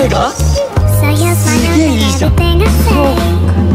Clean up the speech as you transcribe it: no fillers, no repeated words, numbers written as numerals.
声がすげえいいじゃん。